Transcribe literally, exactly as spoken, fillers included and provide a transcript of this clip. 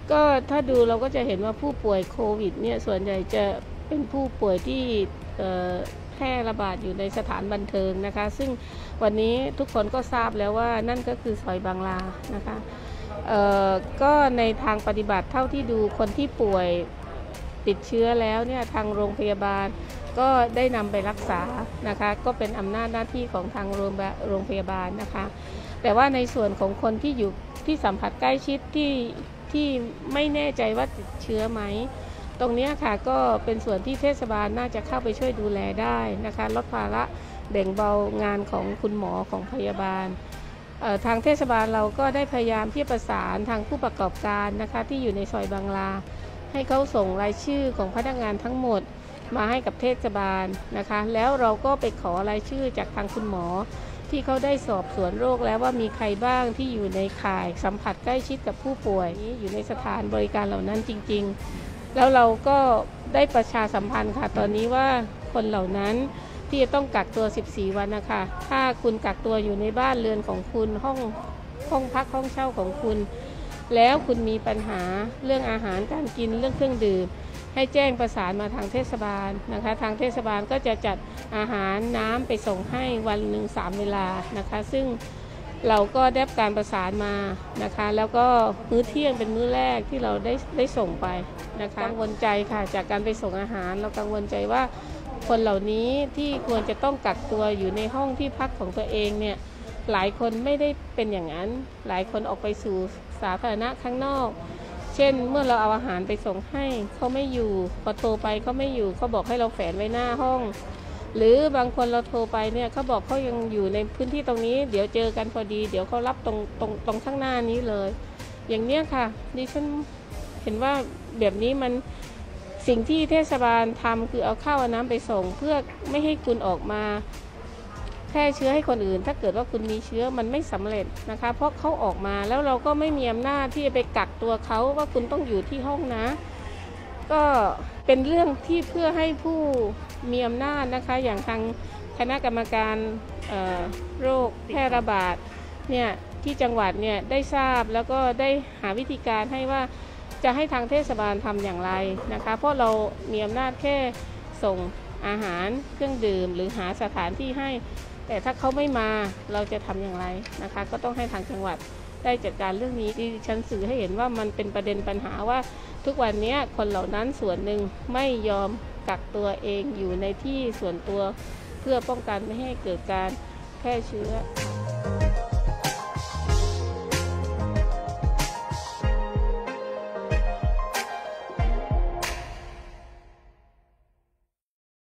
ก็ถ้าดูเราก็จะเห็นว่าผู้ป่วยโควิดเนี่ยส่วนใหญ่จะเป็นผู้ป่วยที่แพร่ระบาดอยู่ในสถานบันเทิงนะคะซึ่งวันนี้ทุกคนก็ทราบแล้วว่านั่นก็คือซอยบางลานะคะก็ในทางปฏิบัติเท่าที่ดูคนที่ป่วยติดเชื้อแล้วเนี่ยทางโรงพยาบาลก็ได้นำไปรักษานะคะก็เป็นอำนาจหน้าที่ของทางโรงพยาบาลนะคะแต่ว่าในส่วนของคนที่อยู่ที่สัมผัสใกล้ชิดที่ที่ไม่แน่ใจว่าติดเชื้อไหมตรงนี้ค่ะก็เป็นส่วนที่เทศบาลน่าจะเข้าไปช่วยดูแลได้นะคะลดภาระแบ่งเบางานของคุณหมอของพยาบาลทางเทศบาลเราก็ได้พยายามที่ประสานทางผู้ประกอบการนะคะที่อยู่ในซอยบางลาให้เขาส่งรายชื่อของพนักงานทั้งหมดมาให้กับเทศบาลนะคะแล้วเราก็ไปขอรายชื่อจากทางคุณหมอที่เขาได้สอบสวนโรคแล้วว่ามีใครบ้างที่อยู่ในข่ายสัมผัสใกล้ชิดกับผู้ป่วยอยู่ในสถานบริการเหล่านั้นจริงๆแล้วเราก็ได้ประชาสัมพันธ์ค่ะตอนนี้ว่าคนเหล่านั้นที่จะต้องกักตัวสิบสี่วันนะคะถ้าคุณกักตัวอยู่ในบ้านเรือนของคุณห้องห้องพักห้องเช่าของคุณแล้วคุณมีปัญหาเรื่องอาหารการกินเรื่องเครื่องดื่มให้แจ้งประสานมาทางเทศบาลนะคะทางเทศบาลก็จะจัดอาหารน้ำไปส่งให้วันหนึ่งสามเวลานะคะซึ่งเราก็ได้การประสานมานะคะแล้วก็มื้อเที่ยงเป็นมื้อแรกที่เราได้ได้ส่งไปนะคะกังวลใจค่ะจากการไปส่งอาหารเรากังวลใจว่าคนเหล่านี้ที่ควรจะต้องกักตัวอยู่ในห้องที่พักของตัวเองเนี่ยหลายคนไม่ได้เป็นอย่างนั้นหลายคนออกไปสู่สาธารณะข้างนอกเช่นเมื่อเราเอาอาหารไปส่งให้เขาไม่อยู่พอโทรไปเขาไม่อยู่เขาบอกให้เราแฝนไว้หน้าห้องหรือบางคนเราโทรไปเนี่ยเขาบอกเขายังอยู่ในพื้นที่ตรงนี้เดี๋ยวเจอกันพอดีเดี๋ยวเขารับตรงตรงตรงข้างหน้านี้เลยอย่างเนี้ยค่ะดิฉันเห็นว่าแบบนี้มันสิ่งที่เทศบาลทำคือเอาข้าวเอาน้ำไปส่งเพื่อไม่ให้คุณออกมาแพร่เชื้อให้คนอื่นถ้าเกิดว่าคุณมีเชื้อมันไม่สำเร็จนะคะเพราะเขาออกมาแล้วเราก็ไม่มีอำนาจที่จะไปกักตัวเขาว่าคุณต้องอยู่ที่ห้องนะก็เป็นเรื่องที่เพื่อให้ผู้มีอำนาจนะคะอย่างทางคณะกรรมการโรคแพร่ระบาดเนี่ยที่จังหวัดเนี่ยได้ทราบแล้วก็ได้หาวิธีการให้ว่าจะให้ทางเทศบาลทำอย่างไรนะคะเพราะเรามีอำนาจแค่ส่งอาหารเครื่องดื่มหรือหาสถานที่ให้แต่ถ้าเขาไม่มาเราจะทำอย่างไรนะคะก็ต้องให้ทางจังหวัดได้จัดการเรื่องนี้ที่ฉันสื่อให้เห็นว่ามันเป็นประเด็นปัญหาว่าทุกวันนี้คนเหล่านั้นส่วนหนึ่งไม่ยอมกักตัวเองอยู่ในที่ส่วนตัวเพื่อป้องกันไม่ให้เกิดการแพร่เชื้อ